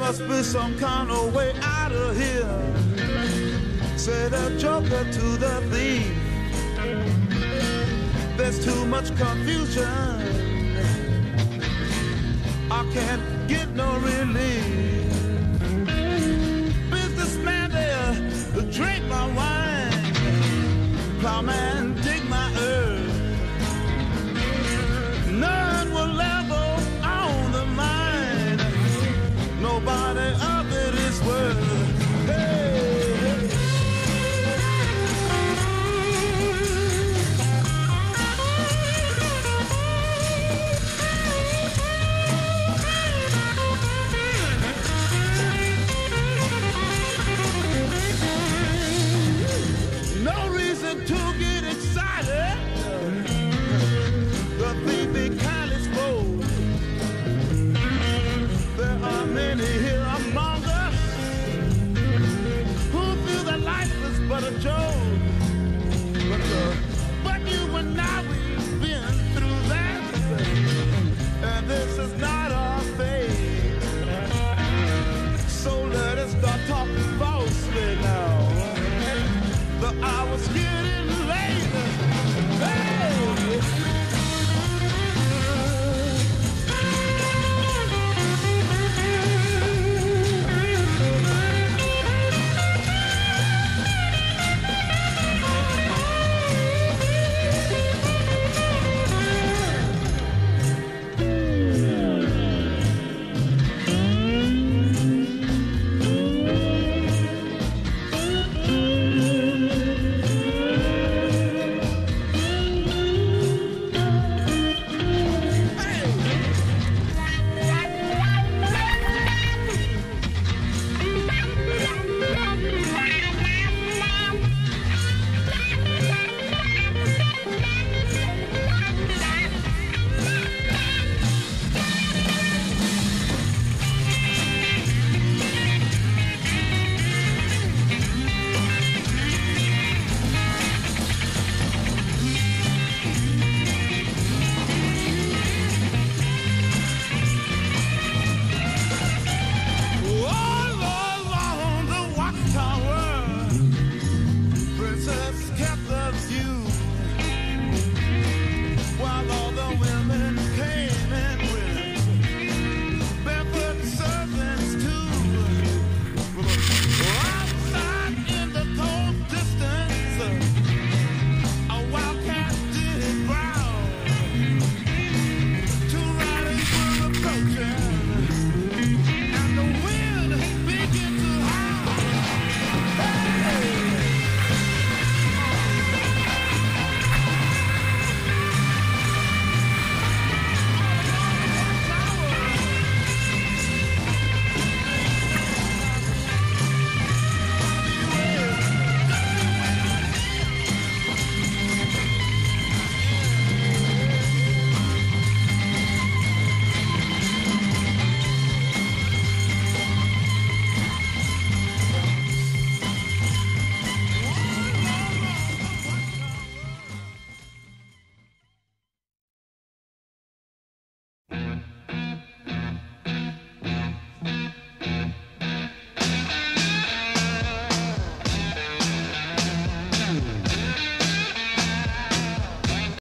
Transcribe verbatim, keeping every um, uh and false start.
must be some kind of way out of here, said the joker to the thief. There's too much confusion, I can't get no relief. Businessman there, drink my wine. Plowman, dig my earth. None will ever own the mine. Nobody of it is worth. Hey, hey. No reason to get excited. The thief kindly spoke. There are many here among us who feel that life is but a joke. But, uh, but you and I, we've been through that, and this is not our fate. So let us start talking falsely now. The hour's getting late. Hey!